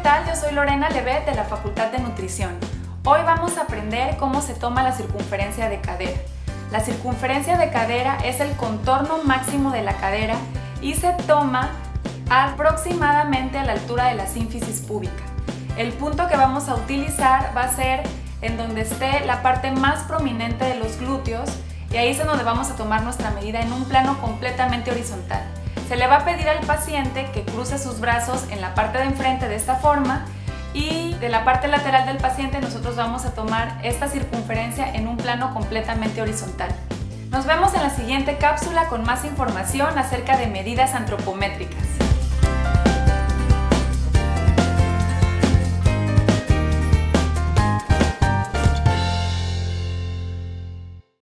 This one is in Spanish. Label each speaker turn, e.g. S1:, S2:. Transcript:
S1: tal? Yo soy Lorena Levet de la Facultad de Nutrición. Hoy vamos a aprender cómo se toma la circunferencia de cadera. La circunferencia de cadera es el contorno máximo de la cadera y se toma aproximadamente a la altura de la sínfisis púbica. El punto que vamos a utilizar va a ser en donde esté la parte más prominente de los glúteos y ahí es en donde vamos a tomar nuestra medida en un plano completamente horizontal. Se le va a pedir al paciente que cruce sus brazos en la parte de enfrente de esta forma y de la parte lateral del paciente nosotros vamos a tomar esta circunferencia en un plano completamente horizontal. Nos vemos en la siguiente cápsula con más información acerca de medidas antropométricas.